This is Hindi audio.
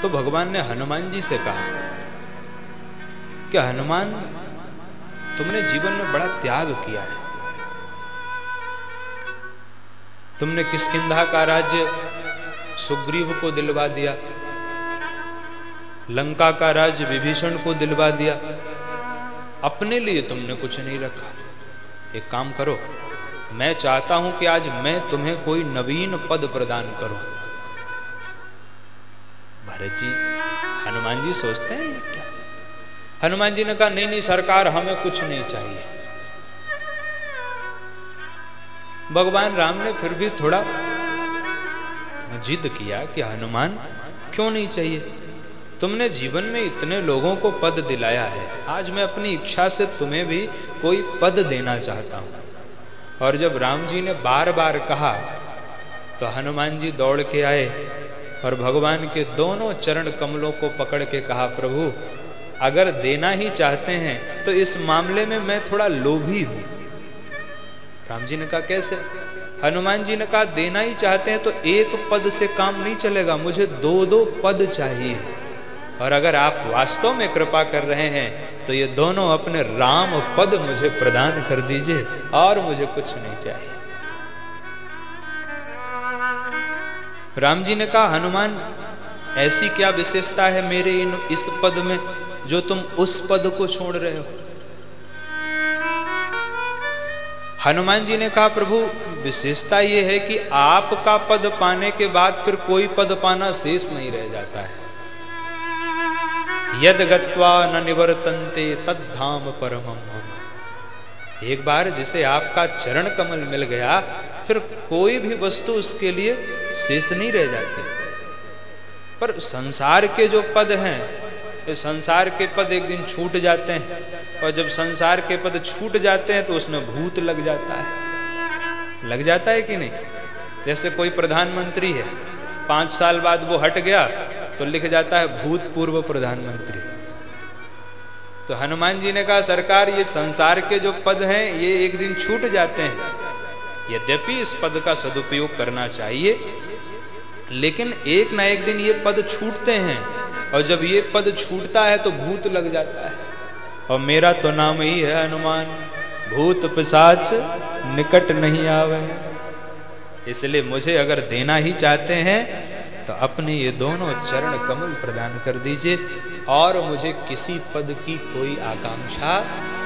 तो भगवान ने हनुमान जी से कहा कि हनुमान, तुमने जीवन में बड़ा त्याग किया है। तुमने किष्किंधा का राज्य सुग्रीव को दिलवा दिया, लंका का राज्य विभीषण को दिलवा दिया, अपने लिए तुमने कुछ नहीं रखा। एक काम करो, मैं चाहता हूं कि आज मैं तुम्हें कोई नवीन पद प्रदान करूं। भरत जी, हनुमान जी सोचते हैं क्या? हनुमान जी ने कहा नहीं नहीं सरकार, हमें कुछ नहीं चाहिए। भगवान राम ने फिर भी थोड़ा जिद किया कि हनुमान क्यों नहीं चाहिए? तुमने जीवन में इतने लोगों को पद दिलाया है, आज मैं अपनी इच्छा से तुम्हें भी कोई पद देना चाहता हूं। और जब राम जी ने बार बार कहा तो हनुमान जी दौड़ के आए और भगवान के दोनों चरण कमलों को पकड़ के कहा, प्रभु अगर देना ही चाहते हैं तो इस मामले में मैं थोड़ा लोभी हूं। राम जी ने कहा कैसे? हनुमान जी ने कहा देना ही चाहते हैं तो एक पद से काम नहीं चलेगा, मुझे दो दो पद चाहिए। और अगर आप वास्तव में कृपा कर रहे हैं तो ये दोनों अपने राम पद मुझे प्रदान कर दीजिए और मुझे कुछ नहीं चाहिए। राम जी ने कहा हनुमान, ऐसी क्या विशेषता है मेरे इस पद में जो तुम उस पद को छोड़ रहे हो? हनुमान जी ने कहा प्रभु, विशेषता यह है कि आपका पद पाने के बाद फिर कोई पद पाना शेष नहीं रह जाता है। यद गत्वा न निवर्तन्ते तद्धाम परमं मम। एक बार जिसे आपका चरण कमल मिल गया फिर कोई भी वस्तु उसके लिए शेष नहीं रह जाती। पर संसार के जो पद हैं, ये संसार के पद एक दिन छूट जाते हैं, और जब संसार के पद छूट जाते हैं तो उसमें भूत लग जाता है। लग जाता है कि नहीं? जैसे कोई प्रधानमंत्री है, 5 साल बाद वो हट गया तो लिख जाता है भूतपूर्व प्रधानमंत्री। तो हनुमान जी ने कहा सरकार, ये संसार के जो पद हैं ये एक दिन छूट जाते हैं। यद्यपि इस पद का सदुपयोग करना चाहिए, लेकिन एक ना एक दिन ये पद छूटते हैं, और जब ये पद छूटता है तो भूत लग जाता है। और मेरा तो नाम ही है हनुमान, भूत पिशाच निकट नहीं आवे। इसलिए मुझे अगर देना ही चाहते हैं तो अपने ये दोनों चरण कमल प्रदान कर दीजिए, और मुझे किसी पद की कोई आकांक्षा